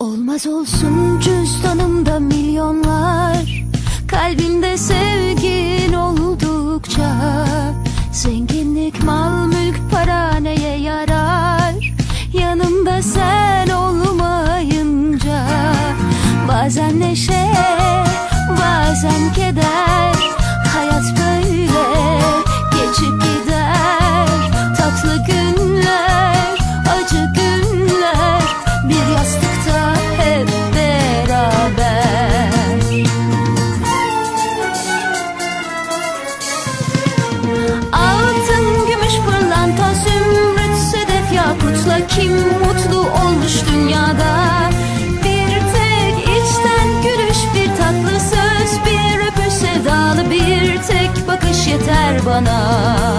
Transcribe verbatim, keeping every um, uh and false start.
Olmaz olsun cüzdanımda milyonlar, kalbimde sevgin oldukça. Zenginlik, mal, mülk, para neye yarar yanımda sen olmayınca? Bazen neşe, bazen keder, hayat böyle geçip gider. Tatlı günler, acı günler, bir yastıkta hep beraber. Altın, gümüş, pırlanta, zümrüt, sedef, yakutla kim mutlu olmuş dünyada? Bir tek içten gülüş, bir tatlı söz, bir öpüş sevdalı, bir tek bakış yeter bana.